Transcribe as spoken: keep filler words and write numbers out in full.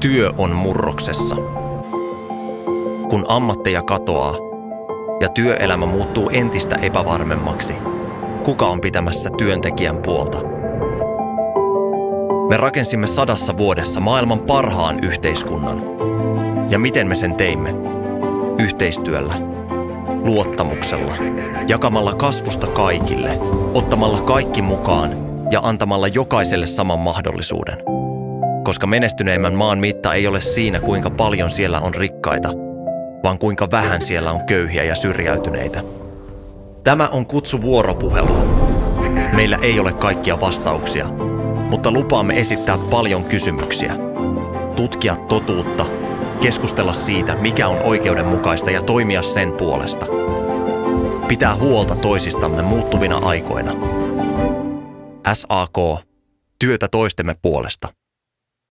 Työ on murroksessa. Kun ammatteja katoaa ja työelämä muuttuu entistä epävarmemmaksi, kuka on pitämässä työntekijän puolta? Me rakensimme sadassa vuodessa maailman parhaan yhteiskunnan. Ja miten me sen teimme? Yhteistyöllä, luottamuksella, jakamalla kasvusta kaikille, ottamalla kaikki mukaan ja antamalla jokaiselle saman mahdollisuuden. Koska menestyneimmän maan mitta ei ole siinä, kuinka paljon siellä on rikkaita, vaan kuinka vähän siellä on köyhiä ja syrjäytyneitä. Tämä on kutsu vuoropuheluun. Meillä ei ole kaikkia vastauksia, mutta lupaamme esittää paljon kysymyksiä, tutkia totuutta, keskustella siitä, mikä on oikeudenmukaista ja toimia sen puolesta. Pitää huolta toisistamme muuttuvina aikoina. S A K. Työtä toistemme puolesta.